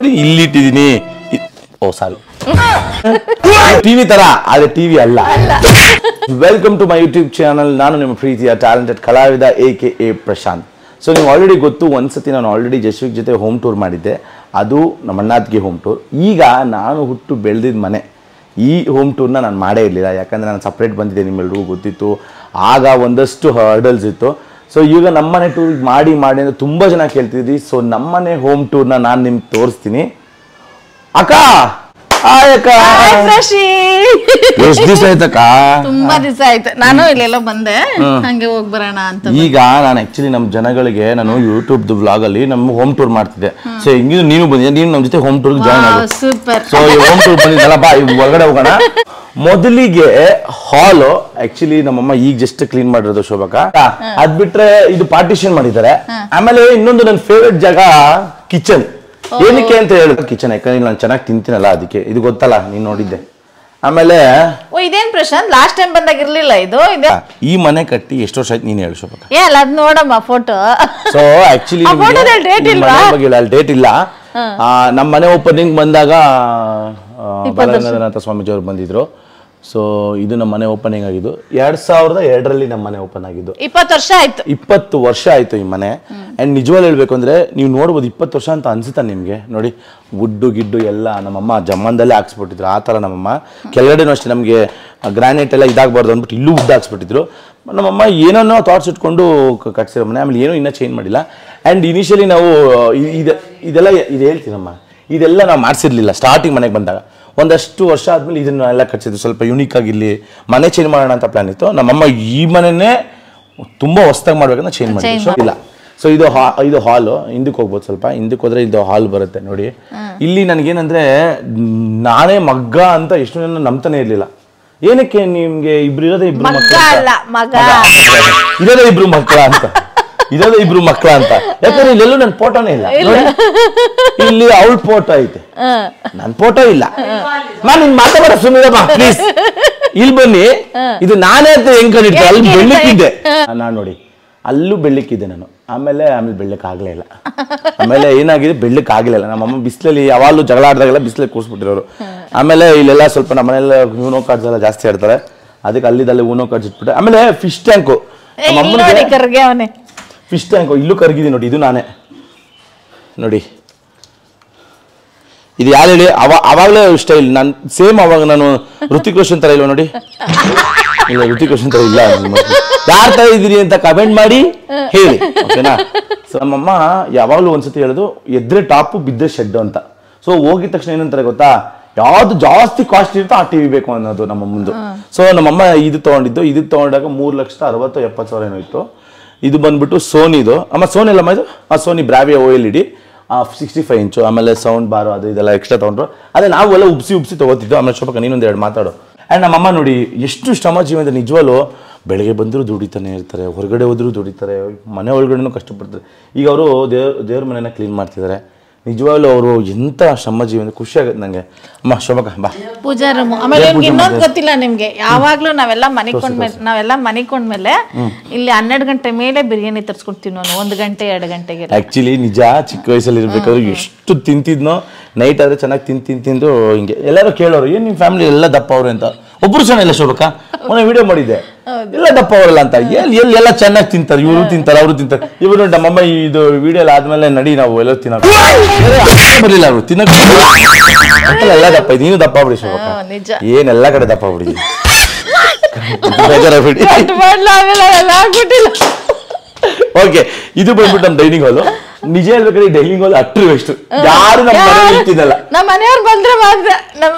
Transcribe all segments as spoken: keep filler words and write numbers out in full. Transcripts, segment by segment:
ಇಲ್ಲಿ ಇಟ್ಟಿದ್ದೀನಿ. ಓ ಸಾರಿ, ಟಿವಿ ತರ, ಆದ್ರೆ ಟಿವಿ ಅಲ್ಲ. Welcome to my YouTube channel. ನಾನು ನಿಮ್ಮ ಪ್ರೀತಿಯ ಟ್ಯಾಲೆಂಟೆಡ್ ಕಲಾವಿದ A K A Prashant. So ನೀವು ಆಲ್ರೆಡಿ ಗೊತ್ತು, ಒಂದ್ಸತಿ ನಾನು ಆಲ್ರೆಡಿ ಜಸ್ವಿಕ್ ಜೊತೆ ಹೋಮ್ ಟೂರ್ ಮಾಡಿದ್ದೆ, ಅದು ನಮ್ಮ ಅಣ್ಣಾತ್ಗೆ ಹೋಮ್ ಟೂರ್. ಈಗ ನಾನು ಹುಟ್ಟು ಬೆಳೆದಿದ್ದ ಮನೆ, ಈ ಹೋಮ್ ಟೂರ್ನ ನಾನು ಮಾಡೇ ಇರಲಿಲ್ಲ, ಯಾಕಂದರೆ ನಾನು ಸಪ್ರೇಟ್ ಬಂದಿದ್ದೆ, ನಿಮ್ಮೆಲ್ರಿಗೂ ಗೊತ್ತಿತ್ತು. ಆಗ ಒಂದಷ್ಟು ಹರ್ಡಲ್ಸ್ ಇತ್ತು. ಸೊ ಈಗ ನಮ್ಮನೆ ಟೂರ್ ಮಾಡಿ ಮಾಡಿ ಅಂದರೆ ತುಂಬ ಜನ ಕೇಳ್ತಿದ್ರಿ. ಸೊ ನಮ್ಮನೆ ಹೋಮ್ ಟೂರ್ನ ನಾನು ನಿಮ್ಗೆ ತೋರಿಸ್ತೀನಿ. ಅಕ್ಕ ಎಷ್ಟು ದಿವಸ ಆಯ್ತಕ್ಕ? ತುಂಬಾ ದಿವಸ ಆಯ್ತು, ನಾನು ಇಲ್ಲೆಲ್ಲ ಬಂದೆ, ಹಂಗೆ ಹೋಗಿ ಬರೋಣ ಅಂತ. ಈಗ ನಾನು ಆಕ್ಚುಲಿ ನಮ್ಮ ಜನಗಳಿಗೆ ನಾನು ಯೂಟ್ಯೂಬ್ ವ್ಲಾಗ್ ಅಲ್ಲಿ ನಮ್ಮ ಹೋಮ್ ಟೂರ್ ಮಾಡ್ತಿದ್ದೆ. ಸೊ ಹಿಂಗಿದ್ರು ನೀನು ಬಂದಿದ್ದೆ, ನೀನು ನಮ್ಮ ಜೊತೆ ಹೋಮ್ ಟೂರ್ ಜಾಯ್ನ್ ಆಗಿ. ಸೂಪರ್. ಸೊ ಈ ಹೋಮ್ ಟೂರ್ ಬಂದಿದ್ದಲ್ಲ, ಬಾ ಹೊರಗಡೆ ಹೋಗೋಣ. ಮೊದಲಿಗೆ ಹಾಲು ಆಕ್ಚುಲಿ ನಮ್ಮಮ್ಮ ಈಗ ಜಸ್ಟ್ ಕ್ಲೀನ್ ಮಾಡಿರೋದು ಶೋಭಕ. ಅದ್ ಬಿಟ್ರೆ ಇದು ಪಾರ್ಟಿಷನ್ ಮಾಡಿದ್ದಾರೆ. ಆಮೇಲೆ ಇನ್ನೊಂದು ನನ್ನ ಫೇವ್ರೆಟ್ ಜಾಗ ಕಿಚನ್. ಏನಕ್ಕೆ ಅಂತ ಹೇಳಿದ್ರೆ ಕಿಚನ್, ಯಾಕಂದ್ರೆ ನಾನು ಚೆನ್ನಾಗಿ ತಿಂತೀನಲ್ಲ ಅದಕ್ಕೆ. ಇದು ಗೊತ್ತಲ್ಲ, ನೀನ್ ನೋಡಿದ್ದೆ. ಆಮೇಲೆ ಇದೇನ್ ಪ್ರಶಾಂತ್, ಲಾಸ್ಟ್ ಟೈಮ್ ಬಂದಾಗ ಇರ್ಲಿಲ್ಲ ಇದು. ಈ ಮನೆ ಕಟ್ಟಿ ಎಷ್ಟು ವರ್ಷ ಆಯ್ತು ನೀನ್ ಹೇಳು ಶೋಭಕ? ಏ ಅಲ್ಲ, ಅದ್ ನೋಡಮ್ಮ ಫೋಟೋ. ಸೊ ಆಕ್ಚುಲಿ ಡೇಟ್ ಇಲ್ಲ. ನಮ್ಮ ಮನೆ ಓಪನಿಂಗ್ ಬಂದಾಗ ಬಾಲಗಂಗಾಧರನಾಥ ಸ್ವಾಮೀಜಿ ಅವರು ಬಂದಿದ್ರು. ಸೊ ಇದು ನಮ್ಮ ಮನೆ ಓಪನಿಂಗ್ ಆಗಿದ್ದು ಎರಡ್ ಸಾವಿರದ ಎರಡರಲ್ಲಿ ನಮ್ಮ ಮನೆ ಓಪನ್ ಆಗಿದ್ದು. ಇಪ್ಪತ್ತು ವರ್ಷ ಆಯ್ತು. ಇಪ್ಪತ್ತು ವರ್ಷ ಆಯ್ತು ಈ ಮನೆ. ಅಂಡ್ ನಿಜವಾಗ್ಲೂ ಹೇಳ್ಬೇಕು ಅಂದ್ರೆ, ನೀವು ನೋಡ್ಬೋದು ಇಪ್ಪತ್ತು ವರ್ಷ ಅಂತ ಅನ್ಸುತ್ತಾ ನಿಮ್ಗೆ? ನೋಡಿ, ವುಡ್ಡು ಗಿಡ್ಡು ಎಲ್ಲ ನಮ್ಮಮ್ಮ ಜಮ್ಮಂದಲ್ಲೇ ಹಾಕ್ಸ್ಬಿಟ್ಟಿದ್ರು. ಆ ತರ ನಮ್ಮಮ್ಮ ಕೆಳಗಡೆನೂ ಅಷ್ಟೇ, ನಮಗೆ ಗ್ರಾನೈಟ್ ಎಲ್ಲ ಇದಾಗಬಾರ್ದು ಅಂದ್ಬಿಟ್ಟು ಇಲ್ಲೂ ವುಡ್ ಹಾಕ್ಸ್ಬಿಟ್ಟಿದ್ರು. ನಮ್ಮಮ್ಮ ಏನೋ ಥಾಟ್ಸ್ ಇಟ್ಕೊಂಡು ಕಟ್ಸಿರೋ ಮನೆ. ಆಮೇಲೆ ಏನೂ ಇನ್ನೂ ಚೇಂಜ್ ಮಾಡಿಲ್ಲ. ಆ್ಯಂಡ್ ಇನಿಷಿಯಲಿ ನಾವು ಇದು ಇದೆಲ್ಲ ಇದು ಹೇಳ್ತೀನಮ್ಮ, ಇದೆಲ್ಲ ನಾವು ಮಾಡಿಸಿರ್ಲಿಲ್ಲ ಸ್ಟಾರ್ಟಿಂಗ್ ಮನೆಗೆ ಬಂದಾಗ. ಒಂದಷ್ಟು ವರ್ಷ ಆದ್ಮೇಲೆ ಇದನ್ನ ಎಲ್ಲ ಕಟ್ಸಿದ್ರು, ಸ್ವಲ್ಪ ಯುನೀಕ್ ಆಗಿರ್ಲಿ, ಮನೆ ಚೇಂಜ್ ಮಾಡೋಣ ಅಂತ ಪ್ಲಾನ್ ಇತ್ತು. ನಮ್ಮಮ್ಮ ಈ ಮನೆನೇ ತುಂಬಾ ಹೊಸದಾಗಿ ಮಾಡ್ಬೇಕಂತ ಚೇಂಜ್ ಮಾಡಿದ್ರು. ಇಲ್ಲ, ಸೊ ಇದು ಹಾ ಇದು ಹಾಲು. ಹಿಂದಕ್ಕೆ ಹೋಗ್ಬೋದು, ಸ್ವಲ್ಪ ಹಿಂದಕ್ಕೆ ಹೋದ್ರೆ ಇದು ಹಾಲ್ ಬರುತ್ತೆ ನೋಡಿ. ಇಲ್ಲಿ ನನಗೇನಂದ್ರೆ, ನಾನೇ ಮಗ್ಗ ಅಂತ ಎಷ್ಟು ಜನ ನಂಬ್ತಾನೆ ಇರ್ಲಿಲ್ಲ. ಏನಕ್ಕೆ ನಿಮ್ಗೆ ಇಬ್ರು ಇರೋದೇ ಇಬ್ರು ಮಕ್ಕಳ ಇರೋದೇ ಇಬ್ರು ಮಕ್ಕಳ ಅಂತ ಇರೋದೇ ಇಬ್ರು ಮಕ್ಕಳ ಅಂತ ಯಾಕಂದ್ರೆ ಇಲ್ಲೆಲ್ಲೂ ನನ್ ಫೋಟೋನೇ ಇಲ್ಲ ನೋಡಿ. ಇಲ್ಲಿ ಅವಳ ಫೋಟೋ ಐತೆ, ನನ್ ಫೋಟೋ ಇಲ್ಲ. ನಾನು ನಿನ್ ಮಾತಾಡ ಸುಮ್ಮನೆ ಪ್ಲೀಸ್. ಇಲ್ಲಿ ಬನ್ನಿ, ಇದು ನಾನೇ ಅಂತ ಹೆಂಗ್ ಕಂಡಿದ್ದೆ, ಅಲ್ಲಿ ಬೆಳ್ಳಕ್ಕಿದ್ದೆ ನಾನು ನೋಡಿ, ಅಲ್ಲೂ ಬೆಳ್ಳಕ್ಕಿದ್ದೆ ನಾನು. ಆಮೇಲೆ ಆಮೇಲೆ ಬೆಳ್ಳಕ್ ಆಗ್ಲೇ ಇಲ್ಲ. ಆಮೇಲೆ ಏನಾಗಿದೆ, ಬೆಳ್ಳಕ್ ಆಗ್ಲಿಲ್ಲ. ನಮ್ಮಮ್ಮ ಬಿಸಿಲಲ್ಲಿ ಯಾವಾಗಲೂ ಜಗಳ ಆಡಿದಾಗೆಲ್ಲ ಬಿಸಿಲಲ್ಲಿ ಕೂರ್ಸ್ಬಿಟ್ಟಿರೋರು. ಆಮೇಲೆ ಇಲ್ಲೆಲ್ಲ ಸ್ವಲ್ಪ ನಮ್ಮನೆಲ್ಲ ಊನೋ ಕಾರ್ಡ್ಸ್ ಎಲ್ಲ ಜಾಸ್ತಿ ಆಡ್ತಾರೆ, ಅದಕ್ಕೆ ಅಲ್ಲಿದಲ್ಲೇ ಊನೋ ಕಾರ್ಡ್ಸ್ ಇಟ್ಬಿಟ್ಟೆ. ಆಮೇಲೆ ಫಿಶ್ ಟ್ಯಾಂಕು, ಫಿಶ್ ಟ್ಯಾಂಕು ಇಲ್ಲೂ ಕರಗಿದೆ ನೋಡಿ, ಇದು ನಾನೇ ನೋಡಿ. ಇದು ಯಾರು ಹೇಳಿ, ಅವ ಅವಾಗಲೇ ಸ್ಟೈಲ್ ನಾನು ಸೇಮ್. ಅವಾಗ ನಾನು ಋತಿಕ್ ರೋಷನ್ ತರ ಇಲ್ವ ನೋಡಿ? ಇಲ್ಲ, ಋತಿಕ್ ರೋಷನ್ ತರ ಇಲ್ಲ. ಯಾರ್ ತರ ಇದೀರಿ ಅಂತ ಕಮೆಂಟ್ ಮಾಡಿ ಹೇಳಿ, ಓಕೆನಾ? ಸೊ ನಮ್ಮಮ್ಮ ಯಾವಾಗಲೂ ಒಂದ್ಸತಿ ಹೇಳೋದು, ಎದ್ರೆ ಟಾಪು ಬಿದ್ದರೆ ಶೆಡ್ ಅಂತ. ಸೊ ಹೋಗಿದ ತಕ್ಷಣ ಏನಂತಾರೆ ಗೊತ್ತಾ, ಯಾವ್ದು ಜಾಸ್ತಿ ಕಾಸ್ಟ್ ಇರುತ್ತೋ ಆ ಟಿವಿ ಬೇಕು ಅನ್ನೋದು ನಮ್ಮ ಮುಂದೆ. ಸೊ ನಮ್ಮಮ್ಮ ಇದು ತಗೊಂಡಿದ್ದು, ಇದು ತಗೊಂಡಾಗ ಮೂರು ಲಕ್ಷದ ಅರವತ್ತು ಎಪ್ಪತ್ತು ಸಾವಿರ ಏನೋ ಇತ್ತು. ಇದು ಬಂದ್ಬಿಟ್ಟು ಸೋನಿದು. ಅಮ್ಮ ಸೋನಿ ಅಲ್ಲಮ್ಮ ಇದು, ಆ Sony Bravia O L E D sixty five ಇಂಚು. ಆಮೇಲೆ ಸೌಂಡ್ ಬಾರು ಅದು ಇದೆಲ್ಲ ಎಕ್ಸ್ಟ್ರಾ ತೊಗೊಂಡ್ರು. ಅದೇ ನಾವು ಎಲ್ಲ ಉಬ್ಸಿ ಉಬ್ಸಿ ತೊಗೋತಿದ್ದು. ಆಮೇಲೆ ಸ್ವಲ್ಪ ನೀನೊಂದು ಎರಡು ಮಾತಾಡು. ಆ್ಯಂಡ್ ನಮ್ಮಮ್ಮ ನೋಡಿ ಎಷ್ಟು ಶ್ರಮ ಜೀವ ಅಂತ. ನಿಜವಲ್ಲೂ ಬೆಳಗ್ಗೆ ಬಂದರೂ ದುಡಿತಾನೆ ಇರ್ತಾರೆ, ಹೊರಗಡೆ ಹೋದರೂ ದುಡಿತಾರೆ, ಮನೆ ಒಳಗಡೆನೂ ಕಷ್ಟಪಡ್ತಾರೆ. ಈಗ ಅವರು ದೇವ್ರ ದೇವ್ರ ಮನೆನ ಕ್ಲೀನ್ ಮಾಡ್ತಿದ್ದಾರೆ. ನಿಜವಾಗ್ಲೂ ಅವರು ಎಂತ ಶ್ರಮ ಜೀವ ಅಂತ ಖುಷಿ ಆಗುತ್ತೆ ನಂಗೆ. ಅಮ್ಮ ಶೋಭಕ ಬಾ, ಪೂಜಾ ರೂಮು. ಆಮೇಲೆ ಇನ್ನೊಂದು ಗೊತ್ತಿಲ್ಲ ನಿಮ್ಗೆ, ಯಾವಾಗ್ಲೂ ನಾವೆಲ್ಲ ಮನಿಕೊಂಡ್ಮೇಲೆ ನಾವೆಲ್ಲ ಮನಿಕೊಂಡ್ಮೇಲೆ ಇಲ್ಲಿ ಹನ್ನೆರಡು ಗಂಟೆ ಮೇಲೆ ಬಿರಿಯಾನಿ ತರ್ಸ್ಕೊಡ್ತೀವಿ ನಾನು, ಒಂದು ಗಂಟೆ ಎರಡು ಗಂಟೆಗೆ. ಆಕ್ಚುಲಿ ನಿಜ, ಚಿಕ್ಕ ವಯಸ್ಸಲ್ಲಿ ಇರ್ಬೇಕಾದ್ರೆ ಎಷ್ಟು ತಿಂತಿದ್ನೋ. ನೈಟ್ ಆದ್ರೆ ಚೆನ್ನಾಗಿ ತಿಂದು ತಿಂದು ತಿಂದು ಹಿಂಗೆ ಎಲ್ಲರೂ ಕೇಳೋರು, ಏನ್ ನಿಮ್ ಫ್ಯಾಮಿಲಿ ಎಲ್ಲ ದಪ್ಪ ಅವ್ರೆ ಅಂತ. ಒಬ್ರು ಚೆನ್ನಾಗಿ ಇಲ್ಲ ಶೋಭಕ, ಮೊನ್ನೆ ವಿಡಿಯೋ ಮಾಡಿದ್ದೆ, ಎಲ್ಲ ದಪ್ಪ ಅವರಲ್ಲ ಅಂತ. ಎಲ್ಲಿ ಎಲ್ಲಿ ಎಲ್ಲ ಚೆನ್ನಾಗಿ ತಿಂತಾರೆ, ಇವರು ತಿಂತಾರೆ ಅವರು ತಿಂತಾರೆ. ಇವರು ನಮ್ಮಮ್ಮ ಇದು ವಿಡಿಯೋ ಎಲ್ಲ ಆದ್ಮೇಲೆ ನಡಿ ನಾವು ಎಲ್ಲ ತಿನ್ನೋಕೆ ಬರ್ಲಿಲ್ಲ, ಅವರು ತಿನ್ನಕ್ ಎಲ್ಲ ದಪ್ಪ ಇದ್. ನೀನು ದಪ್ಪ ಬಿಡಿ ಶೋಭಕ, ಏನೆಲ್ಲ ಕಡೆ ದಪ್ಪ ಬಿಡಿ. ಓಕೆ, ಇದು ಬಂದ್ಬಿಟ್ಟು ನಮ್ಮ ಡೈನಿಂಗ್ ಹಾಲು. ನಿಜ ಹೇಳ್ಬೇಕಾದ್ರೆ ಡೈನಿಂಗ್ ಹಾಲ್ ಅಟ್ರು ಎಷ್ಟು ಯಾರು ನಮ್ಮ ಮನೆಯಲ್ಲಿ ತಿನ್ನಲ್ಲ. ನಮ್ಮ ಮನೆಯವ್ರು ಬಂದ್ರೆ ಮಾತ್ರ,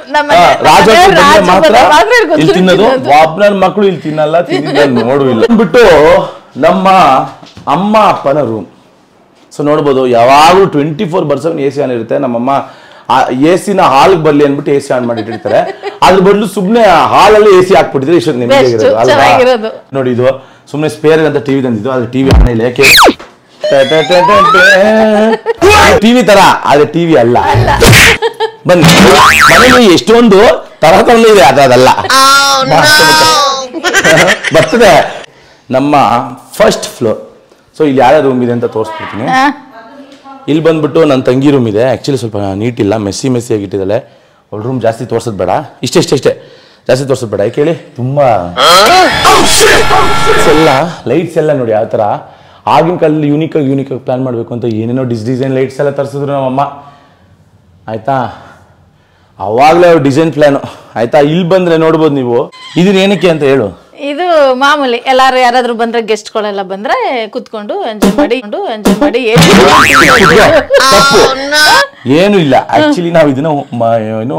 ಮಾತ್ರ ಇಲ್ಲಿ ತಿನ್ನೋದು. ಒಬ್ಬನ ಮಕ್ಕಳು ಇಲ್ಲಿ ತಿನ್ನಲ್ಲ, ತಿನ್ನ ನೋಡು ಇಲ್ಲ. ಬಿಟ್ಟು ನಮ್ಮ ಅಮ್ಮ ಅಪ್ಪನ ರೂಮ್. ಸೊ ನೋಡ್ಬೋದು, ಯಾವಾಗಲೂ twenty four by seven A C on ಇರುತ್ತೆ. ನಮ್ಮಮ್ಮ ಎ ಸಿನ ಹಾಲ್ಗೆ ಬರ್ಲಿ ಅಂದ್ಬಿಟ್ಟು ಎ ಸಿ ಆನ್ ಮಾಡಿಟ್ಟಿರ್ತಾರೆ. ಅದ್ರ ಬದಲು ಸುಮ್ನೆ ಹಾಲಲ್ಲಿ ಎ ಸಿ ಹಾಕ್ಬಿಟ್ಟಿದ್ರೆ ಇಷ್ಟೊಂದು ನಿಮಗೆ ನೋಡಿ. ಇದು ಸುಮ್ನೆ ಸ್ಪೇರ್ ಅಂತ ಟಿವಿ ತಂದಿದ್ದು, ಅದ್ರ ಟಿವಿ ಆನ್ ಇಲ್ಲ. ಯಾಕೆ? ಟಿವಿ ತರ, ಆದ್ರೆ ಟಿವಿ ಅಲ್ಲ. ಬನ್ನಿ, ಮನೇಲಿ ಎಷ್ಟೊಂದು ತರ ತರಲು ಇದೆ, ಅದಲ್ಲ ಬರ್ತದೆ. ನಮ್ಮ ಫಸ್ಟ್ ಫ್ಲೋರ್. ಸೊ ಇಲ್ಲಿ ಯಾವ ರೂಮ್ ಇದೆ ಅಂತ ತೋರಿಸ್ಬಿಡ್ತೀನಿ. ಇಲ್ಲಿ ಬಂದ್ಬಿಟ್ಟು ನನ್ನ ತಂಗಿ ರೂಮ್ ಇದೆ. ಆ್ಯಕ್ಚುಲಿ ಸ್ವಲ್ಪ ನೀಟ್ ಇಲ್ಲ, ಮೆಸ್ಸಿ ಮೆಸ್ಸಿ ಆಗಿಟ್ಟಿದ್ದಾಳೆ. ಅವಳ ರೂಮ್ ಜಾಸ್ತಿ ತೋರ್ಸೋದು ಬೇಡ, ಇಷ್ಟೇ ಇಷ್ಟೇ ಇಷ್ಟೇ ಜಾಸ್ತಿ ತೋರ್ಸೋದು ಬೇಡ. ಕೇಳಿ ತುಂಬ ಎಲ್ಲ ಲೈಟ್ಸ್ ಎಲ್ಲ ನೋಡಿ ಯಾವ ಥರ ಆಗಿನ ಕಾಲದಲ್ಲಿ ಯೂನಿಕಾಗಿ ಯೂನಿಕಾಗಿ ಪ್ಲ್ಯಾನ್ ಮಾಡಬೇಕು ಅಂತ ಏನೇನೋ ಡಿಸ್ ಡಿಸೈನ್ ಲೈಟ್ಸ್ ಎಲ್ಲ ತರಿಸಿದ್ರು ನಮ್ಮಮ್ಮ, ಆಯಿತಾ. ಅವಾಗಲೇ ಅವ್ರು ಡಿಸೈನ್ ಪ್ಲ್ಯಾನು, ಆಯಿತಾ. ಇಲ್ಲಿ ಬಂದರೆ ನೋಡ್ಬೋದು ನೀವು. ಇದನ್ನ ಏನಕ್ಕೆ ಅಂತ ಹೇಳು. ಇದು ಮಾಮೂಲಿ ಎಲ್ಲಾರು ಯಾರಾದ್ರೂ ಬಂದ್ರೆ ಗೆಸ್ಟ್ಗಳೆಲ್ಲ ಬಂದ್ರೆ ಕುತ್ಕೊಂಡು ಎಂಜಾಯ್ ಮಾಡಿ ಎಂಜಾಯ್ ಮಾಡಿ ತಪ್ಪು ಏನು ಇಲ್ಲ. ಆಕ್ಚುಲಿ ನಾವು ಇದನ್ನ ಏನು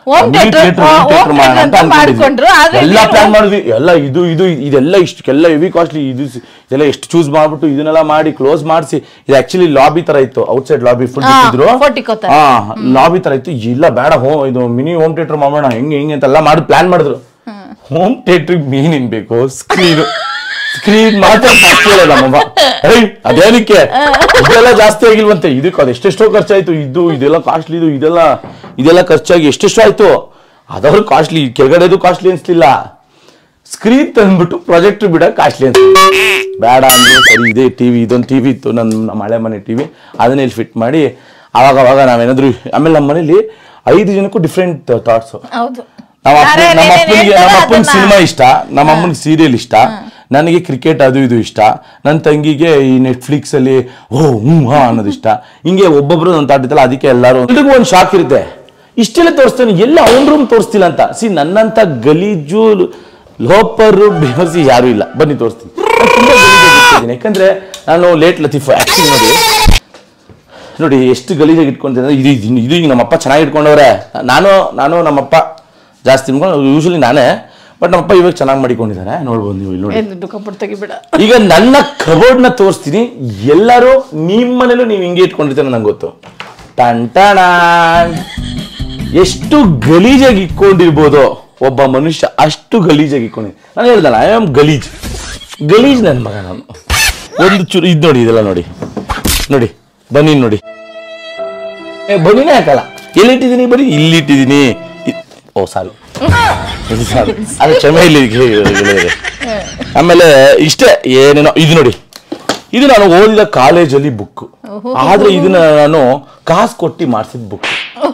ಎಲ್ಲ ಪ್ಲಾನ್ ಮಾಡಿದ್ವಿ. ಎಲ್ಲ ಇದು ಇದು ಇದೆಲ್ಲ ಇಷ್ಟಕ್ಕೆಲ್ಲ ಹೆವಿ ಕಾಸ್ಟ್ಲಿ. ಇದು ಇದೆಲ್ಲ ಎಷ್ಟು ಚೂಸ್ ಮಾಡ್ಬಿಟ್ಟು ಇದನ್ನೆಲ್ಲ ಮಾಡಿ ಕ್ಲೋಸ್ ಮಾಡಿಸಿ, ಇದು ಆಕ್ಚುಲಿ ಲಾಬಿ ತರ ಇತ್ತು, ಔಟ್ ಸೈಡ್ ಲಾಬಿ ಫುಲ್ ಇಟ್ಟಿದ್ರು. ಹಾ ಲಾಬಿ ತರ ಇತ್ತು. ಇಲ್ಲ ಬೇಡ ಹೋ ಇದು ಮಿನಿ ಹೋಮ್ ಥಿಯೇಟರ್ ಮಾಡೋಣ ಹೆಂಗೆ ಹೆಂಗೆ ಅಂತೆಲ್ಲ ಮಾಡಿ ಪ್ಲಾನ್ ಮಾಡಿದ್ರು. ಹೋಮ್ ಥಿಯೇಟ್ರಿಗೆ ಮೇನ್ ಏನ್ ಬೇಕು, ಸ್ಕ್ರೀನ್ ಸ್ಕ್ರೀನ್ ಮಾತ್ರ ನಮ್ಮಮ್ಮ. ಅದೇನಕ್ಕೆ ಇದೆಲ್ಲ ಜಾಸ್ತಿ ಆಗಿಲ್ವಂತೆ, ಇದಕ್ಕೆ ಅದು ಎಷ್ಟೆಷ್ಟೋ ಖರ್ಚಾಯ್ತು. ಇದು ಇದೆಲ್ಲ ಕಾಸ್ಟ್ಲಿ, ಇದು ಇದೆಲ್ಲ ಇದೆಲ್ಲ ಖರ್ಚಾಗಿ ಎಷ್ಟೆಷ್ಟೋ ಆಯ್ತು. ಅದಾದ್ರೂ ಕಾಸ್ಟ್ಲಿ, ಕೆಳಗಡೆದು ಕಾಸ್ಟ್ಲಿ ಅನ್ಸ್ಲಿಲ್ಲ. ಸ್ಕ್ರೀನ್ ತಂದ್ಬಿಟ್ಟು ಪ್ರಾಜೆಕ್ಟ್ ಬಿಡ ಕಾಸ್ಟ್ಲಿ ಅನ್ಸ್ ಬೇಡ ಅಂದ್ರೆ ಸರಿ. ಇದೇ ಟಿವಿ ಇದೊಂದು ಟಿವಿ ಇತ್ತು ನನ್ನ ನಮ್ಮ ಹಳೆ ಮನೆ ಟಿವಿ, ಅದನ್ನ ಇಲ್ಲಿ ಫಿಟ್ ಮಾಡಿ ಅವಾಗ ಅವಾಗ ನಾವೇನಾದ್ರು. ಆಮೇಲೆ ನಮ್ಮ ಮನೇಲಿ ಐದು ಜನಕ್ಕೂ ಡಿಫ್ರೆಂಟ್ ಥಾಟ್ಸ್. ನಮ್ಮ ನಮ್ಮ ಅಪ್ಪನಿಗೆ ನಮ್ಮ ಅಪ್ಪನಿಗೆ ಸಿನಿಮಾ ಇಷ್ಟ, ನಮ್ಮ ಅಮ್ಮನಿಗೆ ಸೀರಿಯಲ್ ಇಷ್ಟ, ನನಗೆ ಕ್ರಿಕೆಟ್ ಅದು ಇದು ಇಷ್ಟ, ನನ್ನ ತಂಗಿಗೆ ಈ ನೆಟ್ಫ್ಲಿಕ್ಸ್ ಅಲ್ಲಿ ಓ ಹ್ಮ್ ಹಾ ಅನ್ನೋದು ಇಷ್ಟ. ಹಿಂಗೆ ಒಬ್ಬೊಬ್ರು ನನ್ನ ತಾಟಿತ್ತಲ್ಲ, ಅದಕ್ಕೆ ಎಲ್ಲರೂ ಎಲ್ರಿಗೂ ಒಂದು ಶಾಕ್ ಇರುತ್ತೆ. ಇಷ್ಟೆಲ್ಲ ತೋರಿಸ್ತಾನೆ, ಎಲ್ಲ ಅವನ ರೂಮ್ ತೋರಿಸ್ತಿಲ್ಲ ಅಂತ. ಸಿ ನನ್ನಂತ ಗಲೀಜು ಲೋಪರು ಬೇವರ್ಸಿ ಯಾರು ಇಲ್ಲ. ಬನ್ನಿ ತೋರಿಸ್ತೀನಿ. ತುಂಬಾ ಗಲೀಜಾಗಿರ್ತೀನಿ, ಯಾಕಂದ್ರೆ ನಾನು ಲೇಟ್ ಲತೀಫ್ ಆಕ್ಟಿಂಗ್ ನೋಡಿ ನೋಡಿ ಎಷ್ಟು ಗಲೀಜಾಗಿ ಇಟ್ಕೊಂತೀನಿ. ಇದು ಇದು ಈಗ ನಮ್ಮಪ್ಪ ಚೆನ್ನಾಗಿ ಇಟ್ಕೊಂಡವ್ರೆ. ನಾನು ನಾನು ನಮ್ಮಪ್ಪ ಜಾಸ್ತಿ ಯೂಶಲಿ ನಾನೇ, ಬಟ್ ನಮ್ಮಪ್ಪ ಇವಾಗ ಚೆನ್ನಾಗಿ ಮಾಡಿಕೊಂಡಿದ್ದಾರೆ. ನೋಡ್ಬೋದು ನೀವು ಇಲ್ಲಿ ನೋಡಿ. ಈಗ ನನ್ನ ಕಬೋರ್ಡ್ ನ ತೋರಿಸ್ತೀನಿ. ಎಲ್ಲರೂ ನಿಮ್ಮ ಮನೇಲೂ ನೀವು ಹಿಂಗೆ ಇಟ್ಕೊಂಡಿರ್ತೀರ ನಂಗೆ ಗೊತ್ತು. ಟಂಟಣ ಎಷ್ಟು ಗಲೀಜಾಗಿ ಇಟ್ಕೊಂಡಿರ್ಬೋದು ಒಬ್ಬ ಮನುಷ್ಯ, ಅಷ್ಟು ಗಲೀಜಾಗಿ ಇಟ್ಕೊಂಡಿದ್ದೆ. ನಾನು ಹೇಳ್ದಲ್ಲ ಐ ಆಮ್ ಗಲೀಜ್ ಗಲೀಜ್ ನನ್ನ ಮಗ ನಾನು. ಒಂದು ಚೂರು ಇದು ನೋಡಿ, ಇದೆಲ್ಲ ನೋಡಿ ನೋಡಿ ಬನ್ನಿ ನೋಡಿ, ಬನ್ನಿನೇ ಹಾಕಲ್ಲ. ಎಲ್ಲಿಟ್ಟಿದ್ದೀನಿ ಬರೀ ಇಲ್ಲಿಟ್ಟಿದ್ದೀನಿ. ಓ ಸಾರಿ ಸಾರಿ ಅದು ಕ್ಷಮೆ ಇಲ್ಲಿ. ಆಮೇಲೆ ಇಷ್ಟೇ ಏನೇನೋ. ಇದು ನೋಡಿ, ಇದು ನಾನು ಓದಿದ ಕಾಲೇಜಲ್ಲಿ ಬುಕ್, ಆದ್ರೆ ಇದನ್ನ ನಾನು ಕಾಸು ಕೊಟ್ಟು ಮಾಡಿಸಿದ ಬುಕ್.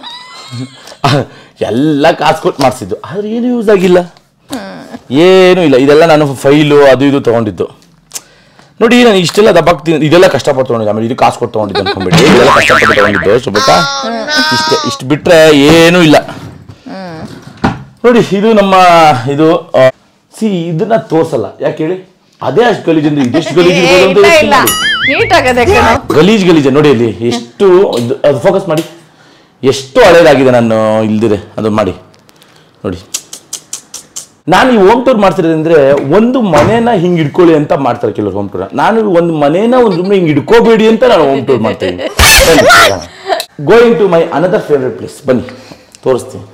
ಎಲ್ಲ ಕಾಸು ಕೊಟ್ಟು ಮಾಡಿಸಿದ್ದು, ಆದ್ರೆ ಏನು ಯೂಸ್ ಆಗಿಲ್ಲ, ಏನು ಇಲ್ಲ. ಇದೆಲ್ಲ ನಾನು ಫೈಲು ಅದು ಇದು ತಗೊಂಡಿದ್ದು ನೋಡಿ. ನಾನು ಇಷ್ಟೆಲ್ಲ ದಬ್ಬಾಕ್ತೀನಿ, ಇದೆಲ್ಲ ಕಷ್ಟಪಟ್ಟು ತಗೊಂಡಿದ್ದೆ. ಆಮೇಲೆ ಇದು ಕಾಸು ಕೊಟ್ಟು ತಗೊಂಡಿದ್ದು ಅನ್ಕೊಂಡ್ಬಿಟ್ಟು ಇದೆಲ್ಲ ಕಷ್ಟಪಟ್ಟು ತಗೊಂಡಿದ್ದು. ಶುಭಕಾ ಇಷ್ಟೇ, ಇಷ್ಟು ಬಿಟ್ರೆ ಏನೂ ಇಲ್ಲ ನೋಡಿ. ಇದು ನಮ್ಮ ಇದು ಸಿ ಇದನ್ನ ತೋರ್ಸಲ್ಲ, ಯಾಕೆ ಹೇಳಿ? ಅದೇ ಅಷ್ಟು ಗಲೀಜ್ ಅಂದ್ರೆ ಇದೆಷ್ಟು ಗಲೀಜ್ ಗಲೀಜ್ ಗಲೀಜ್ ನೋಡಿ. ಅಲ್ಲಿ ಎಷ್ಟು ಅದು ಫೋಕಸ್ ಮಾಡಿ, ಎಷ್ಟು ಹಳೇದಾಗಿದೆ ನಾನು ಇಲ್ದಿರೆ ಅದು ಮಾಡಿ ನೋಡಿ. ನಾನು ಈ ಹೋಮ್ ಟೂರ್ ಮಾಡ್ತಿರೋದಂದ್ರೆ ಒಂದು ಮನೇನ ಹಿಂಗ್ ಇಟ್ಕೊಳ್ಳಿ ಅಂತ ಮಾಡ್ತಾರೆ ಕೆಲವರು ಹೋಮ್ ಟೂರ್. ನಾನು ಒಂದು ಮನೇನ ಒಂದು ರೂಮ್ನ ಹಿಂಗ್ ಇಟ್ಕೋಬೇಡಿ ಅಂತ ನಾನು ಹೋಮ್ ಟೂರ್ ಮಾಡ್ತೀನಿ. Going to my another favourite place, ಬನ್ನಿ ತೋರಿಸ್ತೀನಿ.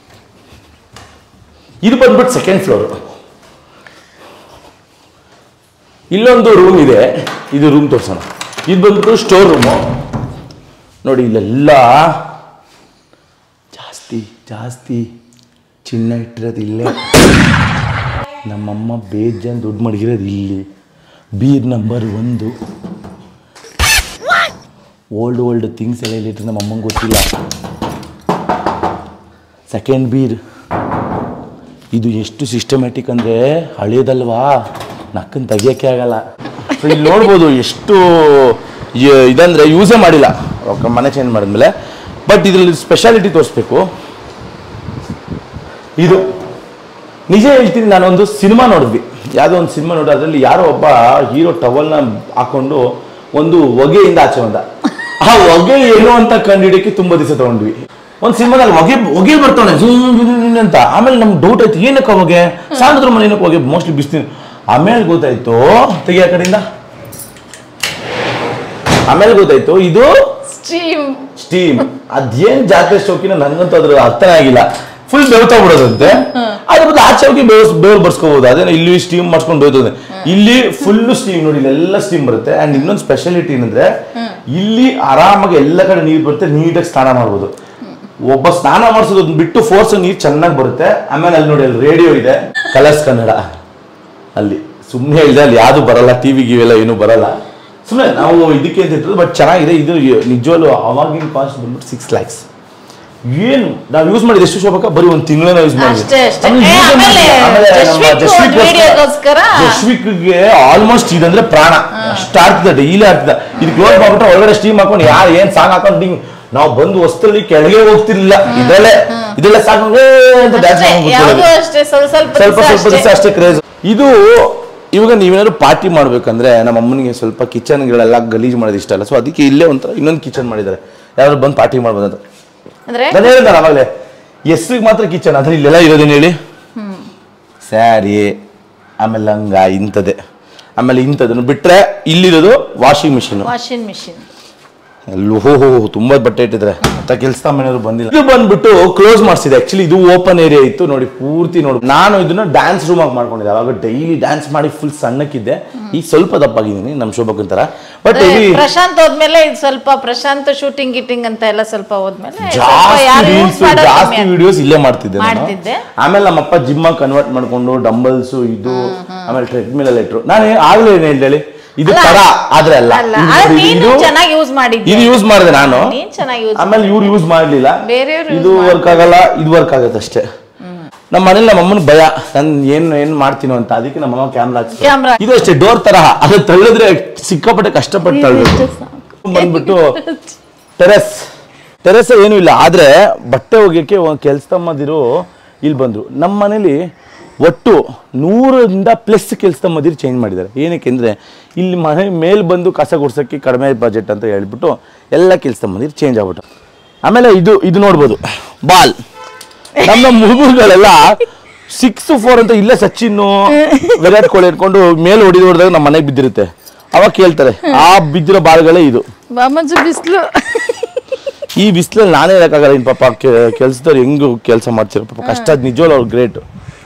ಇದು ಬಂದ್ಬಿಟ್ಟು ಸೆಕೆಂಡ್ ಫ್ಲೋರ್. ಇಲ್ಲೊಂದು ರೂಮ್ ಇದೆ, ಇದು ರೂಮ್ ತೋರಿಸೋಣ. ಇದು ಬಂದ್ಬಿಟ್ಟು ಸ್ಟೋರ್ ರೂಮು ನೋಡಿ. ಇಲ್ಲೆಲ್ಲ ಜಾಸ್ತಿ ಜಾಸ್ತಿ ಚಿನ್ನ ಇಟ್ಟಿರೋದು ಇಲ್ಲೇ. ನಮ್ಮಮ್ಮ ಬೇಜಾನ್ ದುಡ್ಡು ಮಡಗಿರೋದು ಇಲ್ಲಿ. ಬೀರ್ ನಂಬರ್ ಒಂದು, ಓಲ್ಡ್ ಓಲ್ಡ್ ಥಿಂಗ್ಸ್ ಎಲ್ಲ ಇಲ್ಲಿ ಇಟ್ಟರೆ ನಮ್ಮ ಅಮ್ಮಂಗೆ ಗೊತ್ತಿಲ್ಲ. ಸೆಕೆಂಡ್ ಬೀರ್. ಇದು ಎಷ್ಟು ಸಿಸ್ಟಮ್ಯಾಟಿಕ್ ಅಂದರೆ ಹಳೇದಲ್ವಾ, ನಕ್ಕನ್ನು ತೆಗಿಯೋಕ್ಕೆ ಆಗಲ್ಲ. ಸೊ ಇಲ್ಲಿ ನೋಡ್ಬೋದು ಎಷ್ಟು ಇದಂದರೆ ಯೂಸೇ ಮಾಡಿಲ್ಲ ಮನೆ ಚೇಂಜ್ ಮಾಡಿದ್ಮೇಲೆ. ಬಟ್ ಇದರಲ್ಲಿ ಸ್ಪೆಷಾಲಿಟಿ ತೋರಿಸ್ಬೇಕು. ಇದು ನಿಜ ಹೇಳ್ತೀನಿ, ನಾನೊಂದು ಸಿನಿಮಾ ನೋಡಿದ್ವಿ, ಯಾವುದೋ ಒಂದು ಸಿನಿಮಾ ನೋಡಿ. ಅದರಲ್ಲಿ ಯಾರೋ ಒಬ್ಬ ಹೀರೋ ಟವಲ್ನ ಹಾಕೊಂಡು ಒಂದು ಹೊಗೆಯಿಂದ ಆಚೆ ಬಂದ. ಆ ಹೊಗೆ ಏನು ಅಂತ ಕಂಡುಹಿಡಿಯೋಕ್ಕೆ ತುಂಬ ದಿವಸ ತಗೊಂಡ್ವಿ. ಒಂದು ಸಿನಿಮಾದಲ್ಲಿ ಹೊಗೆ ಹೊಗೆ ಬರ್ತಾನೆ ಅಂತ. ಆಮೇಲೆ ನಮ್ಗೆ ಡೌಟ್ ಆಯ್ತು, ಏನಕ್ಕೆ ಹೊಗೆ? ಸಾಂದ್ರ ಮನೆ ಏನಕ್ಕೆ ಹೊಗೆ? ಮೋಸ್ಟ್ಲಿ ಬಿಸ್ತೀನಿ. ಆಮೇಲೆ ಗೊತ್ತಾಯ್ತು, ತೆಗಿಯ ಕಡೆಯಿಂದ ಆಮೇಲೆ ಗೊತ್ತಾಯ್ತು ಇದು ಸ್ಟೀಮ್ ಸ್ಟೀಮ್ ಅದೇನ್ ಜಾತ್ರೆ ಶೋಕಿನ ನನಗಂತೂ ಅದ್ರ ಅರ್ಥನೇ ಆಗಿಲ್ಲ. ಫುಲ್ ಬೆವ್ತಾ ಬಿಡೋದಂತೆ. ಅದ್ರ ಬದಲು ಆಚೆ ಹೋಗಿ ಬೇವ್ ಬೇವ್ ಬರ್ಸ್ಕೋಬಹುದು. ಅದೇನೋ ಇಲ್ಲಿ ಸ್ಟೀಮ್ ಮಾಡ್ಸ್ಕೊಂಡು ಬೇವ್ತದೆ. ಇಲ್ಲಿ ಫುಲ್ ಸ್ಟೀಮ್ ನೋಡಿ, ಇಲ್ಲೆಲ್ಲ ಸ್ಟೀಮ್ ಬರುತ್ತೆ. ಅಂಡ್ ಇನ್ನೊಂದು ಸ್ಪೆಷಾಲಿಟಿ ಏನಂದ್ರೆ ಇಲ್ಲಿ ಆರಾಮಾಗಿ ಎಲ್ಲ ಕಡೆ ನೀರು ಬರುತ್ತೆ, ನೀಟಾಗಿ ಸ್ನಾನ ಮಾಡ್ಬೋದು. ಒಬ್ಬ ಸ್ನಾನ ಮಾಡಿಸೋದನ್ನ ಬಿಟ್ಟು ಫೋರ್ಸ್ ನೀರು ಚೆನ್ನಾಗಿ ಬರುತ್ತೆ. ಆಮೇಲೆ ಅಲ್ಲಿ ನೋಡಿ, ಅಲ್ಲಿ ರೇಡಿಯೋ ಇದೆ, ಕಲರ್ಸ್ ಕನ್ನಡ. ಅಲ್ಲಿ ಸುಮ್ಮನೆ ಹೇಳಿದೆ, ಅಲ್ಲಿ ಯಾವುದು ಬರಲ್ಲ, ಟಿವಿ ಗಿವೆಲ್ಲ ಏನು ಬರಲ್ಲ. ಸುಮ್ಮನೆ ನಾವು ಇದಕ್ಕೆ ಅಂತ ಇರ್ತದೆ, ಬಟ್ ಚೆನ್ನಾಗಿದೆ ಇದು. ನಿಜವಾಗ್ಲೂ ಅವಾಗಿನ ಕಾಸ್ಟ್ ಬಂದ್ಬಿಟ್ಟು ಸಿಕ್ಸ್ ಲ್ಯಾಕ್ಸ್. ಏನು ನಾವು ಯೂಸ್ ಮಾಡಿದ ಎಷ್ಟು ಶೋಭಕ ಬರೀ ಒಂದು ತಿಂಗಳನ್ನ ಯೂಸ್ ಮಾಡಿದ್ವಿ. ಜಶ್ವಿಕ್ಗೆ ಆಲ್ಮೋಸ್ಟ್ ಇದಂದ್ರೆ ಪ್ರಾಣ, ಅಷ್ಟು ಆಡ್ತಿದ್ದ, ಡೈಲಿ ಆಡ್ತಿದ್ದ. ಇದು ಕ್ಲೋಸ್ ಮಾಡ್ಬಿಟ್ರೆ ಒಳಗಡೆ ಸ್ಟೀಮ್ ಹಾಕೊಂಡು ಯಾರು ಏನ್ ಸಾಂಗ್ ಹಾಕೊಂಡು ಹಿಂಗ್ ನಾವು ಬಂದು ವಸ್ತುಲಿ ಕೆಳಗೆ ಹೋಗ್ತಿರ್ಲಿಲ್ಲ. ಇದರಲ್ಲೇ ಇದೆಲ್ಲ ಸಾಂಗ್ ಅಂತ ಡ್ಯಾನ್ಸ್ ಸ್ವಲ್ಪ ಸ್ವಲ್ಪ ದಿವಸ ಅಷ್ಟೇ ಕ್ರೇಜ್. ಇದು ಇವಾಗ ನೀವೇನಾದ್ರು ಪಾರ್ಟಿ ಮಾಡ್ಬೇಕಂದ್ರೆ ನಮ್ಮ ಅಮ್ಮನಿಗೆ ಸ್ವಲ್ಪ ಕಿಚನ್ಗಳೆಲ್ಲ ಗಲೀಜ್ ಮಾಡೋದು ಇಷ್ಟ ಅಲ್ಲ, ಸೊ ಅದಕ್ಕೆ ಇಲ್ಲೇ ಒಂಥರ ಇನ್ನೊಂದು ಕಿಚನ್ ಮಾಡಿದ್ದಾರೆ. ಯಾರು ಬಂದು ಪಾರ್ಟಿ ಮಾಡ್ಬೋದು ಅಂತ ನಾನು ಹೇಳಿದ ಆವಾಗಲೇ. ಹೆಸ್ರಿಗೆ ಮಾತ್ರ ಕಿಚನ್, ಅದ್ರ ಇಲ್ಲೆಲ್ಲ ಇರೋದೇನು ಹೇಳಿ, ಸ್ಯಾರಿ, ಆಮೇಲೆ ಲಂಗ ಇಂಥದ್ದೇ, ಆಮೇಲೆ ಇಂಥದನ್ನು ಬಿಟ್ರೆ ಇಲ್ಲಿರೋದು ವಾಷಿಂಗ್ ಮಿಷಿನ್. ವಾಷಿಂಗ್ ಮಿಷಿನ್ ಹೋ ಹೋ ತುಂಬಾ ಬಟ್ಟೆ ಇಟ್ಟಿದ್ರೆ ಅಂತ ಕೆಲಸ ಮನೆಯವರು ಬಂದಿಲ್ಲ. ಇದು ಬಂದ್ಬಿಟ್ಟು ಕ್ಲೋಸ್ ಮಾಡಿಸಿದೆ. ಆಕ್ಚುಲಿ ಇದು ಓಪನ್ ಏರಿಯಾ ಇತ್ತು ನೋಡಿ, ಪೂರ್ತಿ ನೋಡಿ. ನಾನು ಇದನ್ನ ಡ್ಯಾನ್ಸ್ ರೂಮ್ ಆಗಿ ಮಾಡ್ಕೊಂಡಿದ್ದೆ. ಅವಾಗ ಡೈಲಿ ಡ್ಯಾನ್ಸ್ ಮಾಡಿ ಫುಲ್ ಸಣ್ಣಕ್ಕಿದ್ದೆ, ಈಗ ಸ್ವಲ್ಪ ದಪ್ಪಾಗಿದ್ದೀನಿ ನಮ್ಮ ಶೋಭಕ್ಕನ್ ತರ. ಬಟ್ ಪ್ರಶಾಂತ್ ಹೋದ್ಮೇಲೆ ಇದು ಸ್ವಲ್ಪ ಪ್ರಶಾಂತ್ ಶೂಟಿಂಗ್ ಗಿಟಿಂಗ್ ಅಂತ ಎಲ್ಲ ಸ್ವಲ್ಪ ಹೋದ್ಮೇಲೆ ಜಾಸ್ತಿ ವಿಡಿಯೋಸ್ ಇಲ್ಲೇ ಮಾಡ್ತಿದ್ದೆ ನಾನು. ಆಮೇಲೆ ನಮ್ಮಪ್ಪ ಜಿಮ್ ಆಗಿ ಕನ್ವರ್ಟ್ ಮಾಡ್ಕೊಂಡು ಡಂಬಲ್ಸ್ ಇದು ಆಮೇಲೆ ಟ್ರೆಡ್ಮಿಲ್ ಎಲ್ಲ ಇಟ್ರು. ನಾನು ಆಗ್ಲೇ ಏನ್ ಹೇಳಿ ಇದು ತರ ಆದ್ರೆ ಅಲ್ಲ, ಇದು ಯೂಸ್ ಮಾಡಿದೆ ನಾನು, ಆಮೇಲೆ ಇವ್ರು ಯೂಸ್ ಮಾಡ್ಲಿಲ್ಲ. ಇದು ವರ್ಕ್ ಆಗಲ್ಲ, ಇದು ವರ್ಕ್ ಆಗತ್ತೆ ಅಷ್ಟೇ. ನಮ್ಮ ಮನೇಲಿ ನಮ್ಮ ಅಮ್ಮನ ಭಯ ನಾನು ಏನ್ ಏನ್ ಮಾಡ್ತೀನೋ ಅಂತ, ಅದಕ್ಕೆ ನಮ್ಮ ಅಮ್ಮ ಕ್ಯಾಮ್ರಾ ಹಾಕ್ತಾರೆ. ಇದು ಅಷ್ಟೇ ಡೋರ್ ತರ, ಅದು ತಳ್ಳಿದ್ರೆ ಸಿಕ್ಕಾಪಟ್ಟೆ ಕಷ್ಟಪಟ್ಟು ತಳ್ಬೇಕು. ಬಂದ್ಬಿಟ್ಟು ಟೆರೆಸ್ ಟೆರೆಸ್ ಏನು ಇಲ್ಲ, ಆದ್ರೆ ಬಟ್ಟೆ ಒಗೆಯಕ್ಕೆ ಕೆಲ್ಸದಮ್ಮದಿರು ಇಲ್ಲಿ ಬಂದ್ರು. ನಮ್ಮ ಮನೇಲಿ ಒಟ್ಟು ನೂರರಿಂದ ಪ್ಲಸ್ ಕೆಲಸದಮ್ಮದಿರು ಚೇಂಜ್ ಮಾಡಿದ್ದಾರೆ. ಏನಕ್ಕೆ ಅಂದರೆ ಇಲ್ಲಿ ಮನೆ ಮೇಲೆ ಬಂದು ಕಸ ಗುಡ್ಸೋಕ್ಕೆ ಕಡಿಮೆ ಬಜೆಟ್ ಅಂತ ಹೇಳ್ಬಿಟ್ಟು ಎಲ್ಲ ಕೆಲಸದಮ್ಮದಿರು ಚೇಂಜ್ ಆಗ್ಬಿಟ್ಟು. ಆಮೇಲೆ ಇದು ಇದು ನೋಡ್ಬೋದು ಬಾಲ್. ನಮ್ಮ ಹುಡುಗರುಗಳೆಲ್ಲ ಸಿಕ್ಸ್ ಫೋರ್ ಅಂತ ಇಲ್ಲೇ ಸಚಿನ್ ವಿರಾಟ್ ಕೊಹ್ಲಿ ಇಟ್ಕೊಂಡು ಮೇಲೆ ಹೊಡಿದು ಹೊಡೆದಾಗ ನಮ್ಮ ಮನೆಗೆ ಬಿದ್ದಿರುತ್ತೆ. ಅವಾಗ ಕೇಳ್ತಾರೆ ಆ ಬಿದ್ದಿರೋ ಬಾಲ್ಗಳೇ ಇದು. ಬಿಸಿಲು ಈ ಬಿಸಿಲಲ್ಲಿ ನಾನೇ ಹೇಳಕ್ಕಾಗಲ್ಲ. ಇನ್ ಪಾಪ ಕೆಲ್ಸದವ್ರು ಹೆಂಗು ಕೆಲಸ ಮಾಡ್ತಿರೋ ಪಾಪ ಕಷ್ಟ. ನಿಜವಾಗ್ಲೂ ಅವ್ರು ಗ್ರೇಟ್.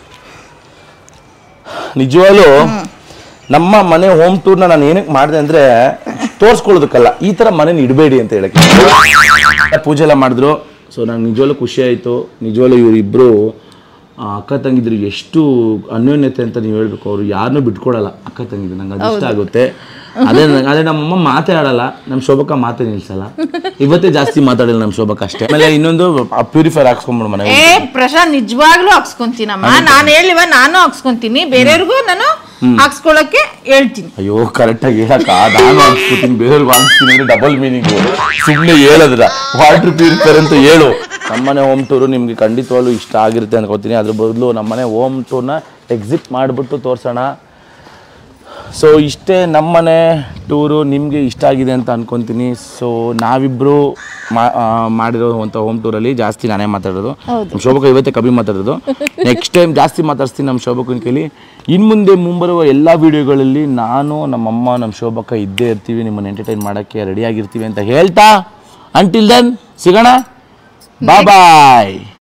ನಿಜವಾಗ್ಲೂ ನಮ್ಮ ಮನೆ ಹೋಮ್ ಟೂರ್ನ ನಾನು ಏನಕ್ಕೆ ಮಾಡಿದೆ ಅಂದರೆ ತೋರಿಸ್ಕೊಳ್ಳೋದಕ್ಕಲ್ಲ, ಈ ಥರ ಮನೇನ ಇಡಬೇಡಿ ಅಂತ ಹೇಳಕ್ಕೆ. ಪೂಜೆ ಎಲ್ಲ ಮಾಡಿದ್ರು. ಸೊ ನಂಗೆ ನಿಜವಾಗ್ಲೂ ಖುಷಿ ಆಯಿತು. ನಿಜವಾಗ್ಲೂ ಇವರಿಬ್ಬರು ಅಕ್ಕ ತಂಗಿದ್ರು ಎಷ್ಟು ಅನ್ಯೋನ್ಯತೆ ಅಂತ ನೀವು ಹೇಳ್ಬೇಕು. ಅವರು ಯಾರನ್ನೂ ಬಿಟ್ಕೊಡಲ್ಲ ಅಕ್ಕ ತಂಗಿದ್ರು. ನಂಗೆ ಅದು ಇಷ್ಟ ಆಗುತ್ತೆ. ಅದೇ ಅದೇ ನಮ್ಮಮ್ಮ ಮಾತೇ ಆಡಲ್ಲ, ನಮ್ಮ ಶೋಭಕ್ಕ ಮಾತೇ ನಿಲ್ಸಲ್ಲ. ಇವತ್ತೇ ಜಾಸ್ತಿ ಮಾತಾಡಿಲ್ಲ ನಮ್ಮ ಶೋಭಕ್ಕ ಅಷ್ಟೇ. ಆಮೇಲೆ ಇನ್ನೊಂದು ಪ್ಯೂರಿಫೈರ್ ಹಾಕ್ಸ್ಕೊಂಡ್ಬಿಡು ಮನೆ. ಏ ಪ್ರಶಾಂತ್ ನಿಜವಾಗ್ಲೂ ಹಾಕ್ಸ್ಕೊಂತೀನಮ್ಮ. ನಾನು ಹೇಳಿವ ನಾನು ಹಾಕ್ಸ್ಕೊಂತೀನಿ, ಬೇರೆಯವ್ರಿಗೂ ನಾನು ಹಾಕ್ಸ್ಕೊಳಕ್ಕೆ ಹೇಳ್ತೀನಿ. ಅಯ್ಯೋ ಕರೆಕ್ಟಾಗಿ ಹೇಳಕ್ಕ, ನಾನು ಹಾಕ್ಸ್ಕೊತೀನಿ ಬೇರೆಯವ್ರಿಗೂ ಹಾಕ್ಸ್ತೀನಿ ಅಂದ್ರೆ ಡಬಲ್ ಮೀನಿಂಗು. ಸುಮ್ಮನೆ ಹೇಳದ್ರ ವಾಟರ್ ಪ್ಯೂರಿಫೈರ್ ಅಂತ ಹೇಳು. ನಮ್ಮನೆ ಹೋಮ್ ಟೂರು ನಿಮ್ಗೆ ಖಂಡಿತವಾಗ್ಲೂ ಇಷ್ಟ ಆಗಿರುತ್ತೆ ಅನ್ಕೋತೀನಿ. ಅದ್ರ ಬದಲು ನಮ್ಮನೆ ಹೋಮ್ ಟೂರ್ನ ಎಕ್ಸಿಟ್ ಮಾಡಿಬಿಟ್ಟು ತೋರಿಸೋಣ. ಸೊ ಇಷ್ಟೇ ನಮ್ಮನೆ ಟೂರು ನಿಮಗೆ ಇಷ್ಟ ಆಗಿದೆ ಅಂತ ಅನ್ಕೊತೀನಿ. ಸೊ ನಾವಿಬ್ಬರು ಮಾಡಿರೋವಂಥ ಹೋಮ್ ಟೂರಲ್ಲಿ ಜಾಸ್ತಿ ನಾನೇ ಮಾತಾಡೋದು. ನಮ್ಮ ಶೋಭಕ್ಕ ಇವತ್ತೇ ಕಮ್ಮಿ ಮಾತಾಡೋದು. ನೆಕ್ಸ್ಟ್ ಟೈಮ್ ಜಾಸ್ತಿ ಮಾತಾಡ್ತೀನಿ ನಮ್ಮ ಶೋಭಕ್ಕನ ಕೈಲಿ. ಇನ್ನು ಮುಂದೆ ಮುಂಬರುವ ಎಲ್ಲ ವೀಡಿಯೋಗಳಲ್ಲಿ ನಾನು ನಮ್ಮಮ್ಮ ನಮ್ಮ ಶೋಭಕ್ಕ ಇದ್ದೇ ಇರ್ತೀವಿ, ನಿಮ್ಮನ್ನು ಎಂಟರ್ಟೈನ್ ಮಾಡೋಕ್ಕೆ ರೆಡಿಯಾಗಿರ್ತೀವಿ ಅಂತ ಹೇಳ್ತಾ ಅಂಟಿಲ್ ದೆನ್ ಸಿಗೋಣ. ಬಾಯ್ ಬಾಯ್.